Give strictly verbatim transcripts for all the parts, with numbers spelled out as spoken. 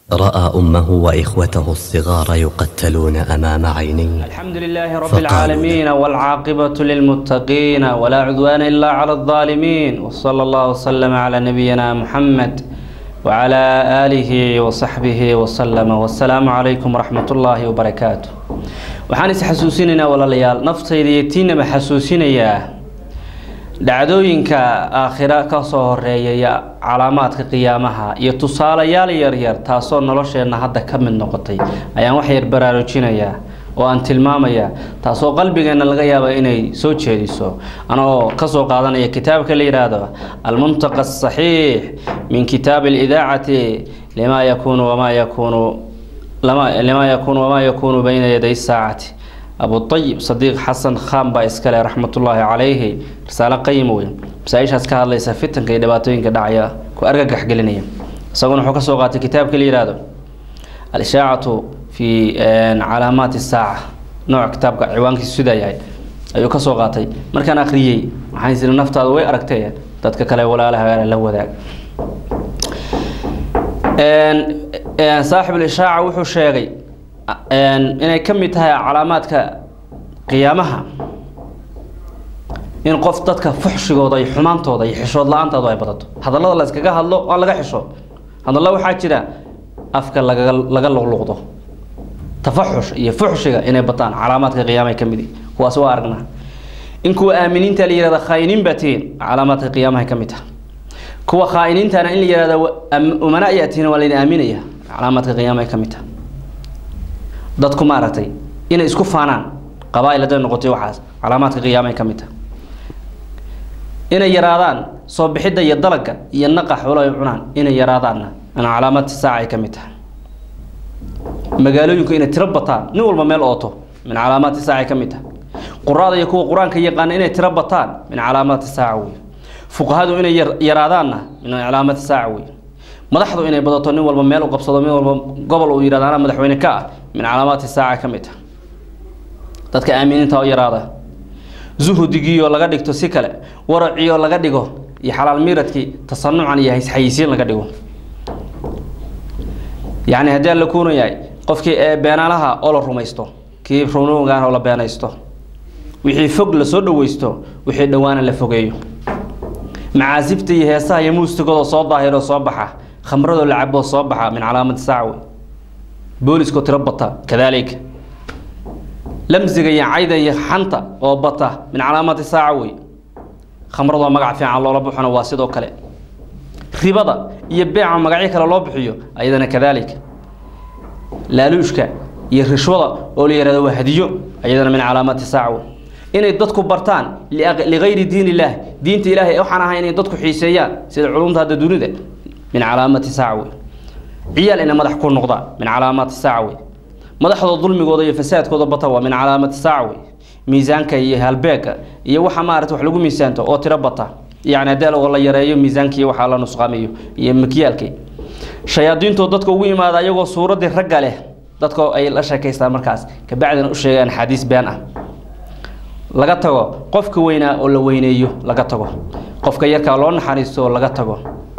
رأى أمه وإخوته الصغار يقتلون أمام عينيه. الحمد لله رب العالمين والعاقبة للمتقين ولا عدوان إلا على الظالمين، وصلى الله وسلم على نبينا محمد وعلى آله وصحبه وسلم، والسلام عليكم ورحمة الله وبركاته. وحان حسوسيننا ولا ليال نفتي يتينا بحسوسينيا dhacdooyinka aakhira ka soo horeeyay calaamaadka qiyaamaha iyo tusaalayaal yar yar taasoo nolosheena hadda ka mid noqotay ayaan wax yar baraarujinaya oo aan tilmaamaya taasoo qalbigeena laga yaabo inay soo jeediso anoo ka soo qaadanaya kitaabka la yiraahdo al-muntaqa as-sahih min kitab al-idaa'ati lima yakunu wa ma yakunu lama lima yakunu wa ma yakunu bayna yaday as-saa'ati أبو الطيب صديق حسن خان بايسكالي رحمة الله عليه رسالة قيمة وين مسايش هسكا الله يسفتن كي دباتوين كدعيا كو أرقق حقلينيا ساقون حكا سوقات كتاب كلي رادو الإشاعة في علامات الساعة نوع كتاب عوانك السوداء أيو كسوقاتي مركان آخريي وحان يسير النفط هذا وي أرقتيا تدك كلا ولا لها غير اللو ذاك صاحب الإشاعة وحو الشيغي inay ka mid tahay calaamaadka qiyaamaha in qof dadka fuxshigooda iyo xumaantooda iyo xishood la'aantooda ay badato hadallada la iskaga hadlo oo laga xisho hadallo waxa jira afka laga laga luqluqdo tafaxush iyo fuxshiga inay bataan calaamaadka qiyaamaha ka mid ah kuwaas waa aragnaa in kuwa aaminiinta la yiraahdo khaynin batiin calaamaadka qiyaamaha ka mid ah kuwa khaynintaana in la yiraahdo umana yaatiin wala in aaminaya calaamaadka qiyaamaha ka mid ah dadku maaragtay inay isku faanaan qabaa'ilada noqotay waxaas calaamaadka qiyaamay ka mid ah inay yaraadaan soo bixida iyo dalaga iyo naqa xoolo ay cunaan inay yaraadaanna ana calaamad saaca ay ka mid ah magaalooyinku inay tiro bataan nin walba meel ooto min calaamad saaca ay ka mid ah quraada iyo kuwa quraanka yaqaan inay tiro bataan min calaamad saaca weey fuqahadu inay yaraadaanna min calaamad saaca weey madaxdu inay badato nin walba meel u qabsado mid walba gobol uu yiraahdo madaxweyne ka من علامات الساعة كميتها dadka aamininta oo yaraada zuhudigiyo laga dhigto si kale waraciyo laga dhigo iyo xalaal miiradki tasannucan iyo haysiin laga dhigo yaani hadii la kuuno yahay qofkii ee beenalaha oo la rumaysto kii ruunugan oo la beenaysto wixii fog la soo dhaweysto wixii dhawaana la fogeeyo macaasibta iyo heesaha iyo muusigooda soo daahiro soo baxa khamrado la cabo soo baxa min calaamad saaca بوليس كتربطة كذلك لمزق يا عيدا يا حنطة أو بطة من علامات الساعوي خمر الله مقع في على الله ربحنا واسد وكله ربضة يبيع مقعيك على الله بحيو أيضا كذلك لا لوشك يرشوضة أو ليردوا هديو أيضا من علامات الساعوي إن يدتكم برتان لغير دين الله دين إلهي أوحنا هاي إن يدتكم حيسيات سيد العلوم هذا دون ده من علامات الساعوي عيال إن مدح كل نقطة من علامات الساعوي مدح الظلم قضية فساد قضية بطوة من علامات الساعوي ميزانك يهالبيك يوحى مارت وحلقوا ميزانته أو تربطه يعني دالو والله يرايو ميزانك يوحى على نسقاميه يمكيالك شياطين تودتكو وين ماذا يجوا صورة الرجالة دتكو أي الأشياء كيستا مركز كبعد الأشياء حديث بينه لقطه قفك وينا ولا وينيو لقطه قفك يركع لون حريصه لقطه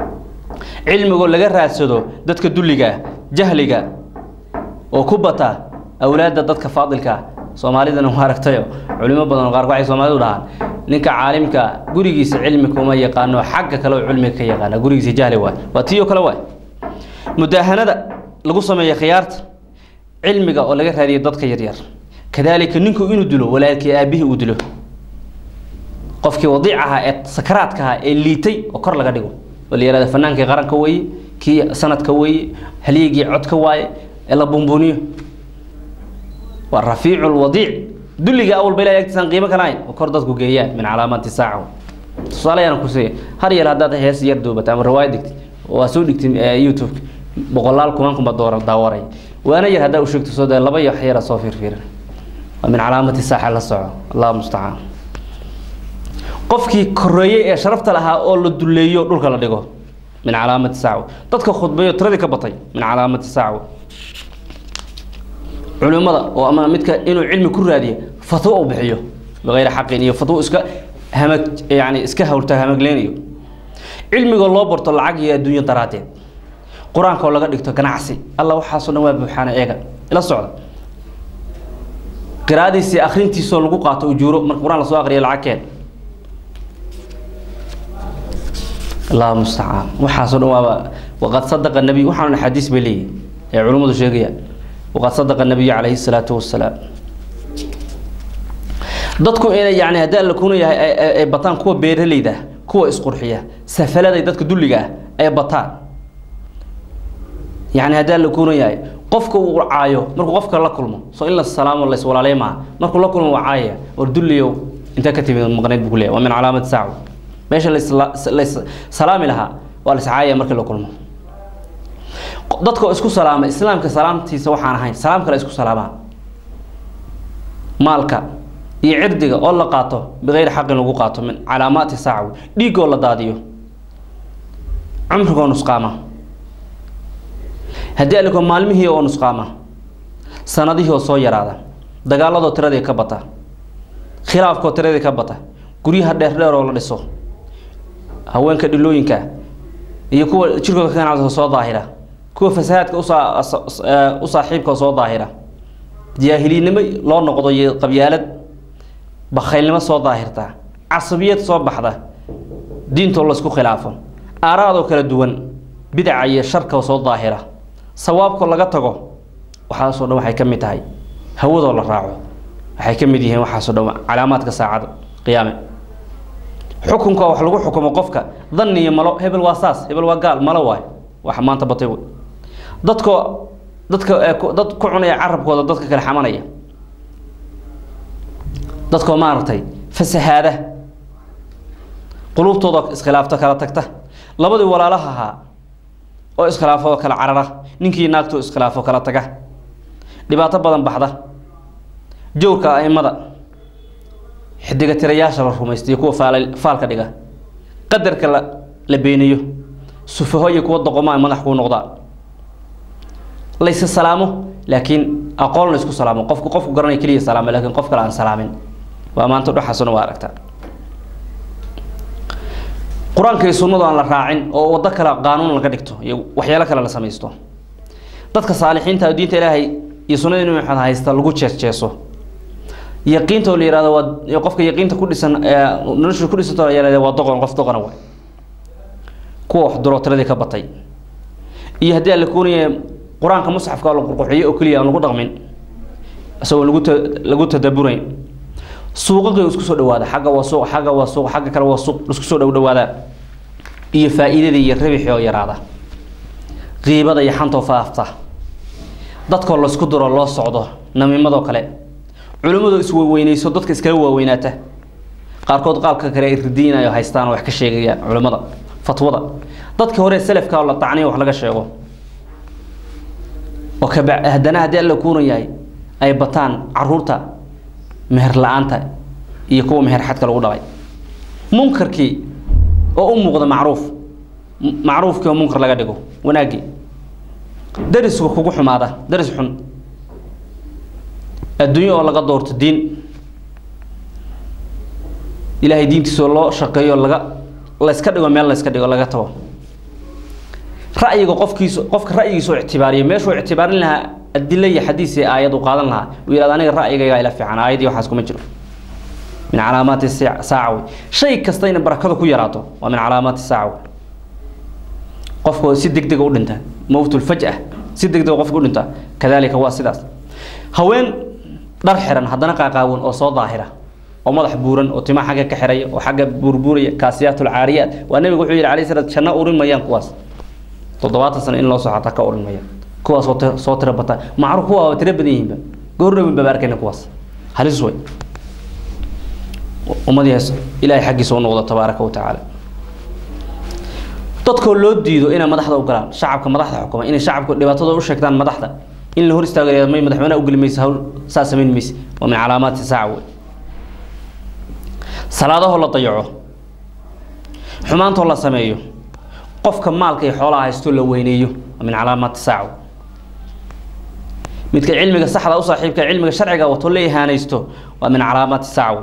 علمه laga raadsado dadka duliga jahliga oo ku bata awlaada dadka faadilka Soomaalidana ma aragtayo culimo badan qaar waxay Soomaalidu dhahan ninka caalimka gurigiisa cilmi kuma yaqaano xagga kale oo cilmi ka yaqaan gurigiisa jahli waa watiyo kale waa mudahanada lagu sameeyo khiyaarta cilmiga oo laga raadiyo dadka yar yar kadalika ninku inuu dilo walaalkii aabihi uu dilo qofkii wadiicaha ee sakaraadka ee liitay oo kor laga dhigo وليرى الفنان كي قرن كوي كي سند كوي هل يجي عد كواي إلا بونبونيو والرفيع الوضيع دلّي أول بلا يكتسن قيمة كلاين وكردت كوجيات من علامات الساعة صالح أنا كوسي هري الهدات هي سيردو بتعمل رواية دكت وأسودك يوتيوب بقولال كمان بدور دوري وأنا يهدا وشكت صودا لبي حيرة صافير فير ومن علامات الساعة للصعود الله المستعان قفكي كريه شرفت لها أول الدليو دول كلا دقو من علامة الساعة تذكر خطبة تردك بطي من علامة الساعة علماء وأما متك إنه علم كل هذه فتوى بحيه بغير حقيني فتوى إسك همك يعني إسكها ورتها همك لينيو علم الله برطلعك يا الدنيا تراتين قرآن كولا قد يكتب كنعسي الله وحاسنا وابحانا إيجا إلى الصعود قرادي سي آخرين تيسون لقو قاتو وجورو من القرآن لسوا غريا العكين الله المستعان وحاسنا وابا وقد صدق النبي وحنا الحديث بلي يا علوم الشيخية وقد صدق النبي عليه الصلاة والسلام dadku inay yaani hadaa la kuno yahay ay bataan kuwa beeraleyda kuwa isqurxiya safalada dadka duliga ay bataan yaani hadaa la kuno yahay qofka uu caayo markuu qofka la kulmo soo in la salaamo la iswalaaleema markuu la kulmo wacaaya war duliyo inta ka timid maqnayd buu leeyahay waa min calaamad saaco meesha la salaami laha waa la sacaaya markii la kulmo dadku isku salaama islaamka salaamtiisa waxaan ahayn salaam kale isku salaama maalka يعردك الله قاطه بغير حق لو قاطه من علامات الساعة ديق ولا داديو عمرك ونسقامة هدي لكم مالمي هي ونسقامة سندي هو صوير هذا دجال الله ترى كبتا خلاف كو ترى كبتا كوري هذا هذا ولا نسوا هوين كدلوين كا يكون شركة كان على صوت ظاهرة كو فساد كوصا أصاحب كوصا ظاهرة جاهلين ما لا نقضي قبيلة بخيل ما صوت ظاهرته عصبية صوت بحده دين الله سكو خلافه أرادوا كلا دوان بدعية شركة وصوت ظاهرة صواب كل قطعه وحاسوا وحي كم تاي هو ذا الله راعه وحي كم ديه وحاسوا علامات كساعد قيامه حكم كوا حلقوا حكم وقفك ظني ملو هبل الواساس هبل الوقال ملواي وحمان تبطيو ضدك ضدك ضدك عني عرب كوا ضدك كالحمانية dadku maartay fasahaada qulubtooda iskhilaafta kala tagta labadii walaalaha ahaa oo iskhilaafo kala carara ninkii naagto iskhilaafo kala taga dhibaato badan baxda joorka aymada xidiga tirayaasha la rumaystay kuwa faalka dhiga qadarka la beeniyo sufahoy kuwa doqomaa madax ku noqda laysa salaamo laakiin aqoon la isku salaamo qofku qofku garanay kaliya salaamo laakiin qof kale aan salaamin waa maanta u xasan waa aragta quraanka iyo sunnada aan la raacin oo wada kala qaanuun laga dhigto iyo waxyaalo kale la sameeysto dadka saalixiinta diinta Ilaahay iyo sunnada inuu waxaan haysta lagu jeesjeeso yaqiinta oo leeyahay waa qofka yaqiinta ku dhisan nolosha ku dhisan oo leeyahay waa doqon qof doqon way kuwa wax duro tiradii ka batay iyo hadii la kooniyo quraanka musxafka la qurxiyo oo kaliya aan lagu dhaqmin asoo lagu lagu tadabburay suuqaqa isku soo dhawaada xaga waa suuq xaga waa suuq xaga kale waa suuq isku soo dhawaada iyo faa'iidada iyo ribixi oo yaraada qiibada iyo xanta faafta dadka la isku diro loo socdo namiimado kale culimadu is weynayso dadka iska waaweynata qaarkood qaabka kale irdiinayo haystaan wax ka sheegayaan culimada fatwada dadka hore salafka la tacniyo wax laga sheego oo ka hadana hadii la kuuno yahay ay bataan caruurta meher la'aanta iyo kuwa meher xadka lagu dhalay munkarkii oo u muuqda macruuf macruufkii oo munkar laga dhigo wanaagi darisku kugu xumaada daris xun adduunyo oo laga doorto diin ilaahay diintiisa loo shaqeeyo laga la iska dhigo meel la iska dhigo laga tago ra'yiga qofkiisu qofka ra'yigiisu ictibaariyo meeshu ictibaarin laha adilla iyo xadiis iyo aayad u qaadan laha wiilada aniga ra'yigayga ila fiican aayadii waxaas kuma jiro min calaamaat as-saa'a shay kasta in barakada ku yaraato waa min calaamaat as-saa'a qofku si degdeg u dhinta mawtul faj'ah si degdeg qofku u dhinta kadalika waa sidaas haween dhar xiran hadana qaaqaawan oo soo daahira oo madax buuran oo tima xaga ka xiray oo xaga burburaya kaasiyatul caariyaat waa nabiga wuxuu yiri calayhi salaatu janna urin mayaan kuwaas toddobaatan sano in loo soo xata ka urin mayaan kuwaas oo soo tira bata macruuf waa tira badan yihiin goornaba babarkana kuwaas halis way umadiyaas ilaahay xaqiisa oo noqdo tabaaraka wa taala dadka loo diido inay madaxda u galaan shacabka madaxda xukuma inay shacabku dhibaatada u sheegtaan madaxda in la hor istaagayo may madaxweynaha u galimaysa hawl saasameyn mis waa min calaamaat saaca salaadaha la dayaco xumaanta la sameeyo qofka maalka iyo xoolaha haysto la weyneeyo min calaamaat saaca midka cilmiga saxda u saaxiibka cilmiga sharciga wato leeyahanaysto waa min calaamaat saaca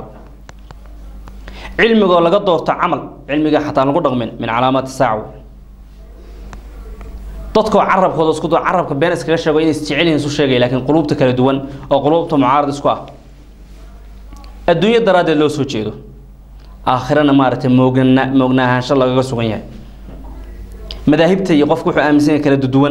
علمه لقد دورت عمل علمه حتى نقول رغم من علامات الساعة dadku carabkooda isku doo carabka been iskaga sheego inay isjecelyihiin isu sheegay laakiin quluubta kala duwan oo quluubta mucaarad isku ah adduunyo daraadeed loo soo jeedo aakhirana maaragtay moogna moognaansho lagaga sugan yahay madaahibta iyo qofku wuxuu aaminsan yahay kala duwan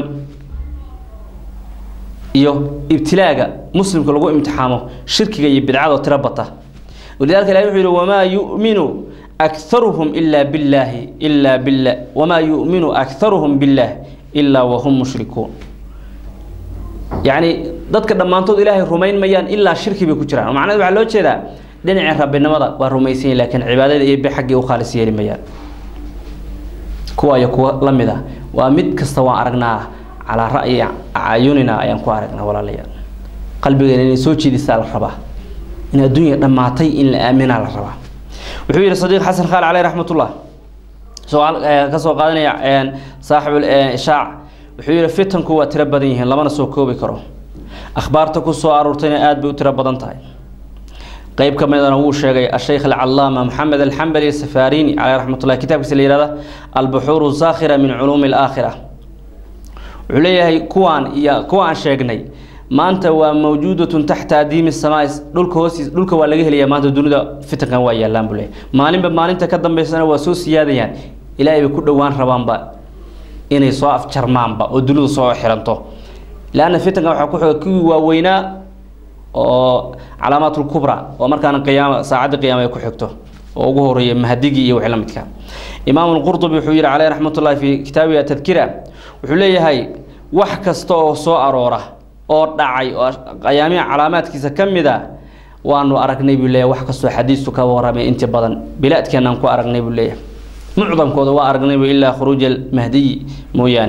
iyo ibtilaaga muslimka lagu imtixaamo shirkiga iyo bidcada tira bata ولذلك لا يقول وما يؤمن أكثرهم إلا بالله إلا بالله وما يؤمن أكثرهم بالله إلا وهم مشركون يعني ضدك لما أنتظر إلهي الرومين ميان إلا شرك بكتران ومعنى ذلك على وجه هذا دنيا ربنا مضى والروميسين لكن عبادة بحق وخالصية لميان كوا يكوا لمذا ومد كستوى أرجنا على رأي عيوننا أيام كوا أرجنا ولا ليان قلبي يعني سوتشي دي سال الربا إن الدنيا لما عطي إن الأمين على الربا وحوي الصديق حسن خال عليه رحمة الله سؤال كسو قادنا يعني صاحب الإشاع وحوي الفتن كوا تربدينه لما نسوكو بكرو أخبارتك سو أرورتين آد بتربدن تاي قيب كما هو الشيخ الشيخ العلامة محمد الحنبلي السفاريني عليه رحمة الله كتاب سليل هذا البحور الزاخرة من علوم الآخرة عليه كوان يا كوان شيخني ما أنت وموجودة تحت ديم السماء دولك هوسي دولك ولا جهل يا ما أنت دون ده فتن ويا لام بلي مالين بمالين تقدم بسنة وسوس زيادة يعني إلهي بكل دوان ربان با إني صاف شرمان با ودلو صاف حرنته لأن فتن وحكوا كوا وينا علامات الكبرى ومركان القيامة ساعد القيامة يكون حكته وجهوري مهديجي وعلمتك إمام القرطبي حوير عليه رحمة الله في كتابه التذكرة وحليه هاي وحكستو صو أرورة أو دعي قيامي علامات كذا كم ذا وأنه أرقني بالله وحكستو حديث كورا من أنت بدن بلاد كان نكو أرقني بالله معظم كذا وأرقني إلا خروج المهدي مويان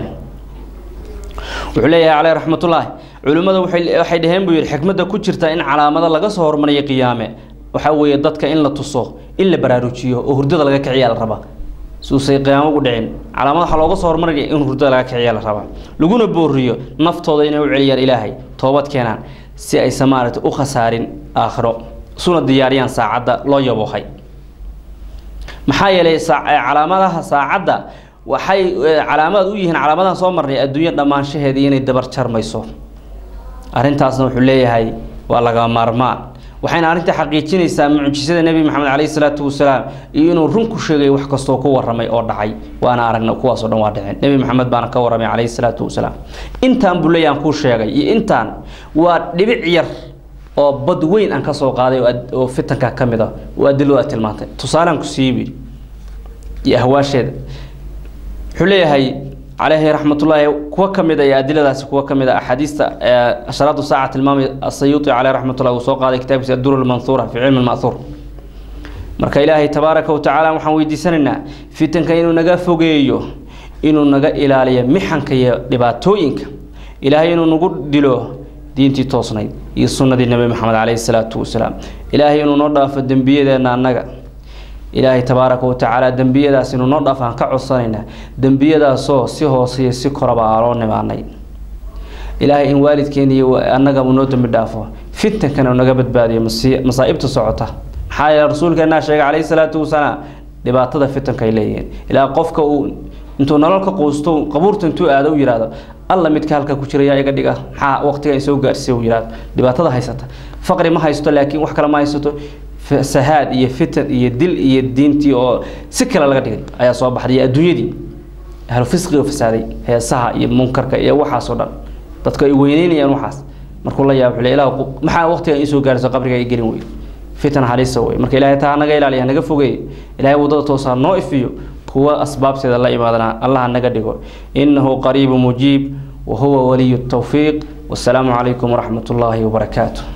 وحليه عليه رحمة الله علماء waxay dhaheen buu yiri xikmada ku jirta in calaamada laga soo hormariyo qiyaame waxa weeye dadka in la tuso in la baraarujiyo oo hurdada laga kiciyo la raba suusay qiyaamo ugu dhicin calaamada waxa looga soo hormariyo in hurdada laga kiciyo la raba laguna booriyo naftooda inay u celiyaan ilaahay toobad keenaan si ay samaarto u khasaarin aakhiro suna diyaariyaan saacada loo yabohay maxaa yeelay calaamadaha saacada waxay calaamad u yihiin calaamadaha soo marnay adduunyo dhamaanshaheedii inay dabar jarmayso arrintaasna wuxuu leeyahay waa laga maarmaan waxayna arrinta xaqiijinaysaa mucjisada nabi maxamed calayhi salaatu wasalaam iyo inuu run ku sheegay wax kasto ku waramay oo dhacay waana aragna kuwaas oo dhan waa dhaceen nabi maxamed baana ka waramay calayhi salaatu wasalaam intaan bulayaan ku sheegay iyo intaan waa dhibic yar oo bad weyn aan ka soo qaaday oo fitanka kamid ah waa dilo tilmaantay tusaalan ku siibi iyo ahwaasheed wuxuu leeyahay عليه رحمة الله كوا كمدا يا أدلة كوا كمدا أحاديث أشراط ساعة الإمام السيوطي عليه رحمة الله وسوق هذا كتاب الدور المنثورة في علم المأثور مرك إلهي تبارك وتعالى محمد سننا في تنكينو نجا فوقيو إنه نجا إلى عليه محن كي لباتوينك إلهي إنه نقول دلو دينتي توصني يسون دين النبي محمد عليه الصلاة والسلام إلهي إنه نرضى في الدنبية لنا نجا إلهي تبارك وتعالى دنبيه دا سينو نضاف عن كعصاننا دنبيه دا سو سيهو سي سي قربا عرون معني إلهي إن والد كيني أنك منوت مدافو فتن كانوا نقبت بادي مصائب تصعطه حايا رسولك الناشي عليه الصلاة والسلام لبعضها فتن كيليين إلى قفك انتو نلالك قوستو قبورت انتو آدو يرادو الله متكالك كوشريا يقدقا حا وقتها يسوق أرسيو يراد لبعضها هايسته فقري ما هايستو لكن وحكرا ما هايستو فسهاد يفتن يدل يدينتي أو سكر على قديم أي صواب حدي الدنيا دي هلو فسق وفسادي هي صح يمنكر كي وحاس ولا تذكر وينين يا نحاس مرك الله يا بحلي لا محا وقت يسوع جالس قبرك يجرين وين فتن حديث سوي مرك إلهي تعالى جاي عليه نجف وجاي إلهي وضع توصل نائف فيه هو أسباب سيد الله إبادنا الله نجديه إنه قريب مجيب وهو ولي التوفيق والسلام عليكم ورحمة الله وبركاته.